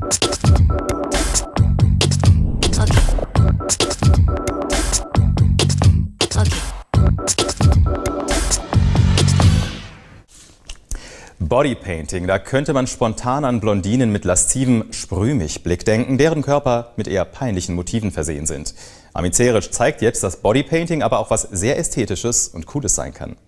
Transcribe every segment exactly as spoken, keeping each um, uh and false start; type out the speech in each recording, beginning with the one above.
Bodypainting, da könnte man spontan an Blondinen mit lascivem Sprühmich-Blick denken, deren Körper mit eher peinlichen Motiven versehen sind. Armin Zerisch zeigt jetzt, dass Bodypainting aber auch was sehr Ästhetisches und Cooles sein kann.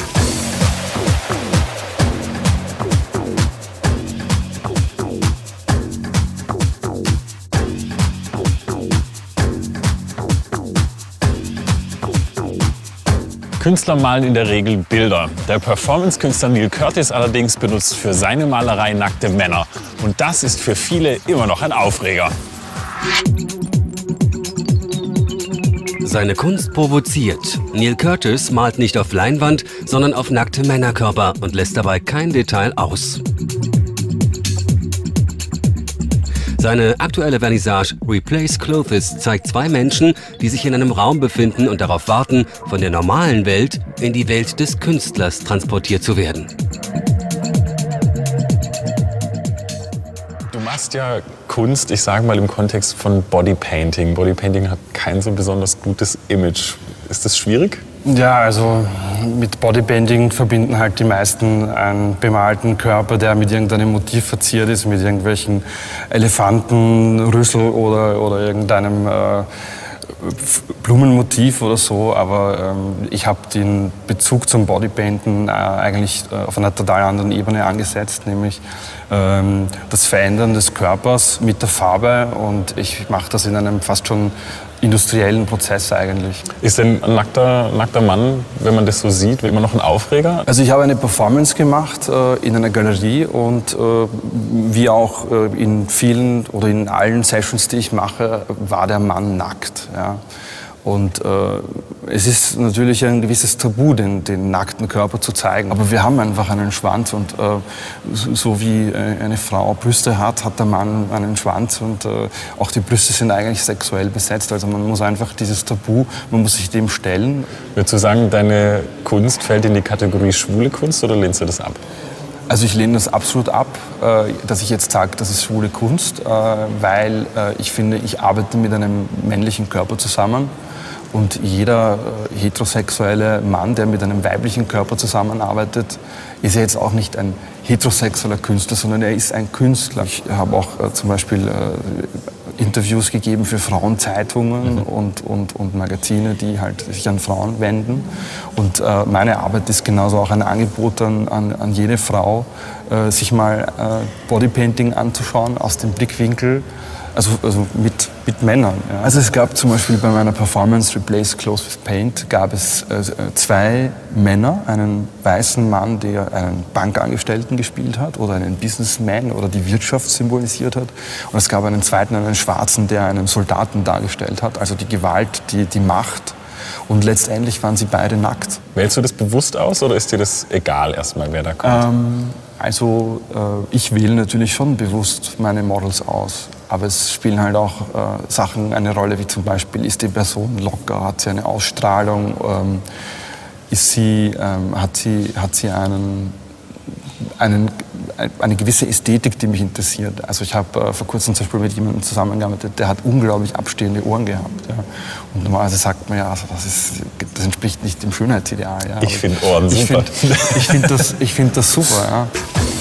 Künstler malen in der Regel Bilder. Der Performance-Künstler Neil Curtis allerdings benutzt für seine Malerei nackte Männer. Und das ist für viele immer noch ein Aufreger. Seine Kunst provoziert. Neil Curtis malt nicht auf Leinwand, sondern auf nackte Männerkörper und lässt dabei kein Detail aus. Seine aktuelle Vernissage Replace Clothes zeigt zwei Menschen, die sich in einem Raum befinden und darauf warten, von der normalen Welt in die Welt des Künstlers transportiert zu werden. Du machst ja Kunst, ich sage mal im Kontext von Bodypainting. Bodypainting hat kein so besonders gutes Image. Ist das schwierig? Ja, also mit Bodypainting verbinden halt die meisten einen bemalten Körper, der mit irgendeinem Motiv verziert ist, mit irgendwelchen Elefanten, Rüssel oder, oder irgendeinem äh, Blumenmotiv oder so. Aber ähm, ich habe den Bezug zum Bodypainten äh, eigentlich äh, auf einer total anderen Ebene angesetzt, nämlich ähm, das Verändern des Körpers mit der Farbe. Und ich mache das in einem fast schon industriellen Prozess eigentlich. Ist denn ein nackter, nackter Mann, wenn man das so sieht, immer noch ein Aufreger? Also ich habe eine Performance gemacht äh, in einer Galerie und äh, wie auch äh, in vielen oder in allen Sessions, die ich mache, war der Mann nackt. Ja. Und äh, es ist natürlich ein gewisses Tabu, den, den nackten Körper zu zeigen. Aber wir haben einfach einen Schwanz und äh, so, so wie eine Frau Brüste hat, hat der Mann einen Schwanz und äh, auch die Brüste sind eigentlich sexuell besetzt. Also man muss einfach dieses Tabu, man muss sich dem stellen. Würdest du sagen, deine Kunst fällt in die Kategorie schwule Kunst oder lehnst du das ab? Also ich lehne das absolut ab, äh, dass ich jetzt sage, das ist schwule Kunst, äh, weil äh, ich finde, ich arbeite mit einem männlichen Körper zusammen. Und jeder äh, heterosexuelle Mann, der mit einem weiblichen Körper zusammenarbeitet, ist ja jetzt auch nicht ein heterosexueller Künstler, sondern er ist ein Künstler. Ich habe auch äh, zum Beispiel äh, Interviews gegeben für Frauenzeitungen mhm. und, und, und Magazine, die halt sich an Frauen wenden. Und äh, meine Arbeit ist genauso auch ein Angebot an, an, an jede Frau, äh, sich mal äh, Bodypainting anzuschauen aus dem Blickwinkel, Also, also mit, mit Männern. Ja. Also es gab zum Beispiel bei meiner Performance Replace Clothes with Paint gab es äh, zwei Männer, einen weißen Mann, der einen Bankangestellten gespielt hat oder einen Businessman oder die Wirtschaft symbolisiert hat. Und es gab einen zweiten, einen Schwarzen, der einen Soldaten dargestellt hat, also die Gewalt, die, die Macht. Und letztendlich waren sie beide nackt. Wählst du das bewusst aus oder ist dir das egal erstmal, wer da kommt? Ähm, also äh, ich wähle natürlich schon bewusst meine Models aus. Aber es spielen halt auch äh, Sachen eine Rolle, wie zum Beispiel, ist die Person locker, hat sie eine Ausstrahlung, ähm, ist sie, ähm, hat sie, hat sie einen, einen, eine gewisse Ästhetik, die mich interessiert. Also ich habe äh, vor kurzem zum Beispiel mit jemandem zusammengearbeitet, der hat unglaublich abstehende Ohren gehabt. Ja. Und normalerweise sagt man ja, also das, ist, das entspricht nicht dem Schönheitsideal. Ja. Ich finde Ohren super. Ich finde ich find das, ich find das super. Ja.